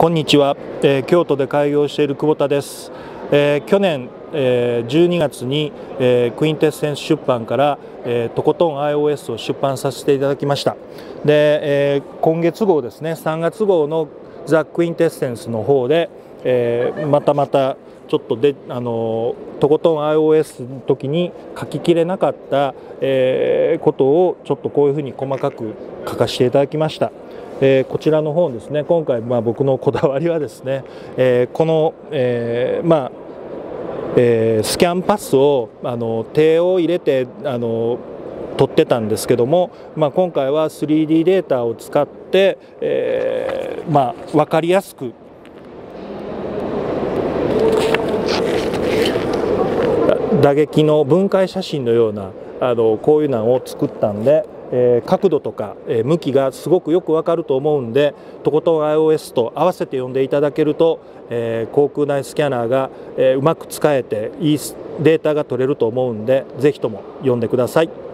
こんにちは、京都で開業している久保田です。去年、12月に、クインテッセンス出版から、とことん iOS を出版させていただきました。で、今月号ですね、3月号のザ・クインテッセンスの方で、またちょっととことん iOS の時に書ききれなかった、ことをちょっとこういうふうに細かく書かせていただきました。こちらの方ですね、今回僕のこだわりはですね、この、スキャンパスを手を入れて取ってたんですけども、今回は 3D データを使って、分かりやすく打撃の分解写真のようなこういうのを作ったんで、角度とか向きがすごくよくわかると思うんで、とことん iOS と合わせて読んでいただけると、航空内スキャナーがうまく使えていいデータが取れると思うんで、ぜひとも読んでください。